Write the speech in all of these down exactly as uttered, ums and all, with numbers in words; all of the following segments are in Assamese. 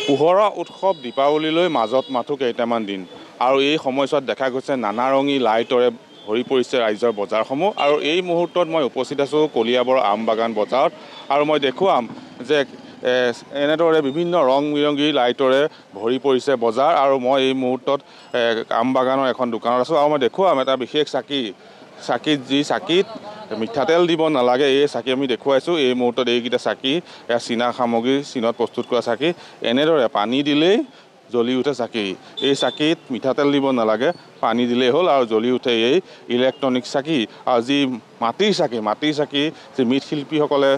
পোহৰৰ উৎসৱ দীপাৱলীলৈ মাজত মাথো কেইটামান দিন আৰু এই সময়ছোৱাত দেখা গৈছে নানা ৰঙী লাইটৰে ভৰি পৰিছে ৰাজ্যৰ বজাৰসমূহ আৰু এই মুহূৰ্তত মই উপস্থিত আছোঁ কলিয়াবৰ আম বাগান বজাৰত আৰু মই দেখুৱাম যে এনেদৰে বিভিন্ন ৰং বিৰংগী লাইটৰে ভৰি পৰিছে বজাৰ আৰু মই এই মুহূৰ্তত আম বাগানৰ এখন দোকানত আছোঁ আৰু মই দেখুৱাম এটা বিশেষ চাকি চাকিত যি চাকিত মিঠাতেল দিব নালাগে এই চাকি আমি দেখুৱাইছোঁ এই মুহূৰ্তত এইকেইটা চাকি এয়া চীনা সামগ্ৰী চীনত প্ৰস্তুত কৰা চাকি এনেদৰে পানী দিলেই জ্বলি উঠে চাকি এই চাকিত মিঠাতেল দিব নালাগে পানী দিলেই হ'ল আৰু জ্বলি উঠে এই ইলেক্ট্ৰনিক চাকি আৰু যি মাটিৰ চাকি মাটিৰ চাকি যি মৃৎশিল্পীসকলে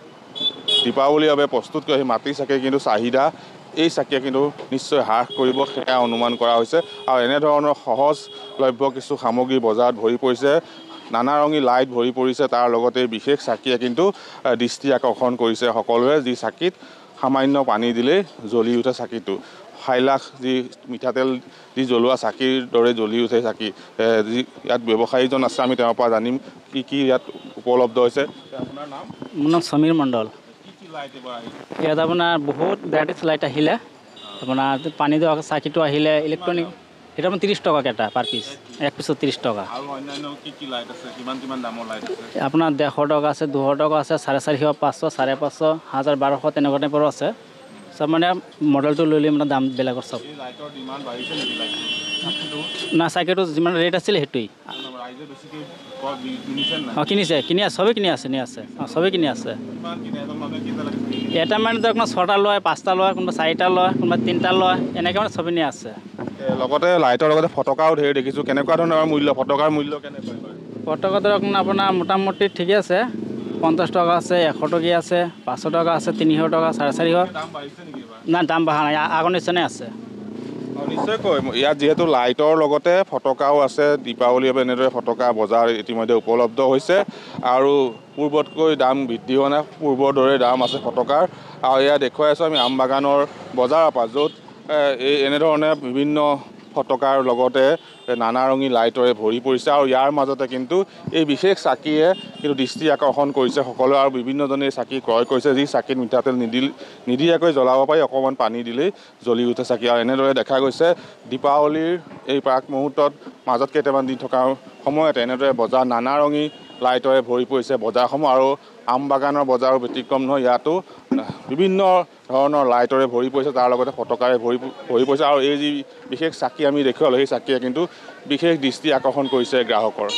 দীপাৱলীৰ বাবে প্ৰস্তুত কৰে সেই মাটিৰ চাকিৰ কিন্তু চাহিদা এই চাকিয়ে কিন্তু নিশ্চয় হ্ৰাস কৰিব সেয়া অনুমান কৰা হৈছে আৰু এনেধৰণৰ সহজলভ্য কিছু সামগ্ৰী বজাৰত ভৰি পৰিছে নানা ৰঙী লাইট ভৰি পৰিছে তাৰ লগতে বিশেষ চাকিয়ে কিন্তু দৃষ্টি আকৰ্ষণ কৰিছে সকলোৱে যি চাকিত সামান্য পানী দিলেই জ্বলি উঠে চাকিটো হাইলাখ যি মিঠাতেল যি জ্বলোৱা চাকিৰ দৰে জ্বলি উঠে চাকি যি ইয়াত ব্যৱসায়ীজন আছে আমি তেওঁৰ পৰা জানিম কি কি ইয়াত উপলব্ধ হৈছে আপোনাৰ নাম মোৰ নাম সমীৰ মণ্ডল কি কি লাইট এইবাৰ আহিছে ইয়াত আপোনাৰ বহুত ভেৰাইটিজ লাইট আহিলে আপোনাৰ পানী দিয়া চাকিটো আহিলে ইলেক্ট্ৰনিক এটা মানে ত্ৰিছ টকাকৈ এটা পাৰ পিচ এক পিছত ত্ৰিছ টকা আৰু অন্যান্য কি কি লাইট আছে কিমান কিমান দামৰ লাইট আছে আপোনাৰ ডেৰশ টকা আছে দুশ টকা আছে চাৰে চাৰিশ পাঁচশ চাৰে পাঁচশ হাজাৰ বাৰশ তেনেকুৱা টাইপৰো আছে সব মানে মডেলটো লৈ লৈ মানে দাম বেলেগৰ চব লাইটৰ ডিমাণ্ড বাঢ়িছে নেকি লাইটটো না চাইকেলটো যিমান ৰেট আছিলে সেইটোৱেই ৰাইজে বেছিকৈ কিনিছে নাই অঁ কিনিছে কিনি আছে চবেই কিনি আছে নি আছে অঁ চবেই কিনি আছে কিমান কিনে এজন মানুহে কিনিব লাগে এটা মানে ধৰক ছটা লয় পাঁচটা লয় কোনোবা চাৰিটা লয় কোনোবা তিনিটা লয় এনেকৈ মানে চবেই নি আছে লগতে লাইটৰ লগতে ফটকাও ধেৰ দেখিছোঁ কেনেকুৱা ধৰণৰ মূল্য ফটকাৰ মূল্য কেনেকুৱা ফটকা ধৰক আপোনাৰ মোটামুটি ঠিকে আছে পঞ্চাছ টকা আছে এশ টকীয়া আছে পাঁচশ টকা আছে তিনিশ টকা চাৰে চাৰিশ দাম বাঢ়িছে নেকি না দাম বঢ়া নাই আগৰ নিচিনাই আছে নিশ্চয়কৈ ইয়াত যিহেতু লাইটৰ লগতে ফটকাও আছে দীপাৱলীৰ বাবে এনেদৰে ফটকা বজাৰ ইতিমধ্যে উপলব্ধ হৈছে আৰু পূৰ্বতকৈ দাম বৃদ্ধি হোৱা নাই পূৰ্বৰ দৰে দাম আছে ফটকাৰ আৰু এয়া দেখুৱাই আছোঁ আমি আম বাগানৰ বজাৰৰ পৰা য'ত এই এনেধৰণে বিভিন্ন ফটকাৰ লগতে নানা ৰঙী লাইটৰে ভৰি পৰিছে আৰু ইয়াৰ মাজতে কিন্তু এই বিশেষ চাকিয়ে কিন্তু দৃষ্টি আকৰ্ষণ কৰিছে সকলোৱে আৰু বিভিন্নজনে এই চাকি ক্ৰয় কৰিছে যি চাকিত মিঠাতেল নিদিল নিদিয়াকৈ জ্বলাব পাৰি অকণমান পানী দিলেই জ্বলি উঠে চাকি আৰু এনেদৰে দেখা গৈছে দীপাৱলীৰ এই প্ৰাক মুহূৰ্তত মাজত কেইটামান দিন থকাৰ সময়তে এনেদৰে বজাৰ নানা ৰঙী লাইটৰে ভৰি পৰিছে বজাৰসমূহ আৰু আম বাগানৰ বজাৰৰ ব্যতিক্ৰম নহয় ইয়াতো বিভিন্ন ধৰণৰ লাইটৰে ভৰি পৰিছে তাৰ লগতে ফটকাৰে ভৰি ভৰি পৰিছে আৰু এই যি বিশেষ চাকি আমি দেখুৱালোঁ সেই চাকিয়ে কিন্তু বিশেষ দৃষ্টি আকৰ্ষণ কৰিছে গ্ৰাহকৰ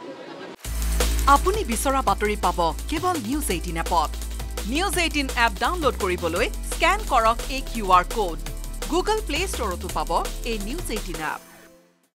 আপুনি বিচৰা বাতৰি পাব কেৱল নিউজ এইটিন এপত নিউজ এইটিন এপ ডাউনলোড কৰিবলৈ স্কেন কৰক এই Q R code Google Play ষ্টৰতো পাব এই নিউজ এইটিন এপ